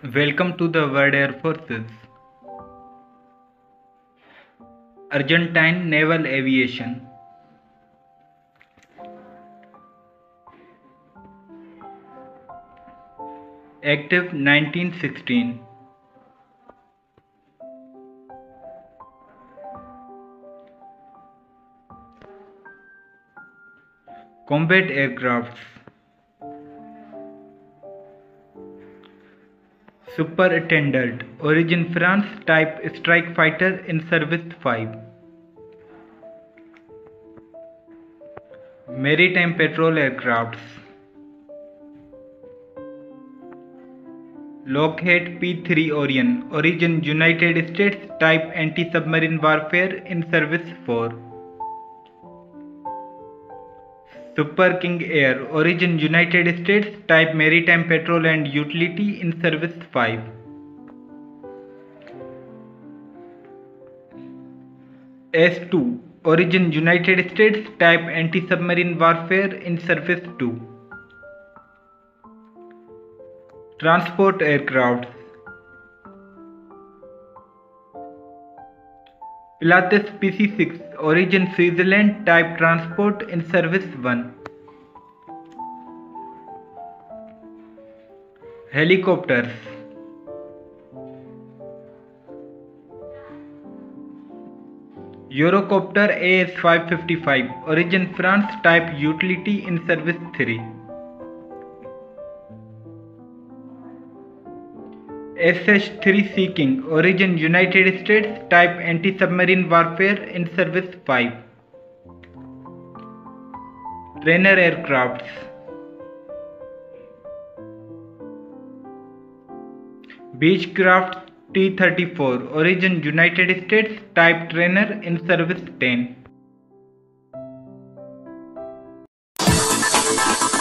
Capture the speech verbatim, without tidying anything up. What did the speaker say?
Welcome to the World Air Forces. Argentine Naval Aviation. Active nineteen sixteen. Combat aircrafts. Superintendent, origin France, type strike fighter, in service five. Maritime patrol aircrafts. Lockheed P three Orion, origin United States, type anti-submarine warfare, in service four. Super King Air, origin United States, type maritime patrol and utility, in service five. S two, origin United States, type anti-submarine warfare, in service two. Transport aircraft. Pilatus P C six, origin Switzerland, type transport, in service one. Helicopters. Eurocopter A S five fifty-five, origin France, type utility, in service three. S H three Sea King, origin United States, type anti-submarine warfare, in service five. Trainer aircrafts. Beechcraft T thirty-four, origin United States, type trainer, in service ten.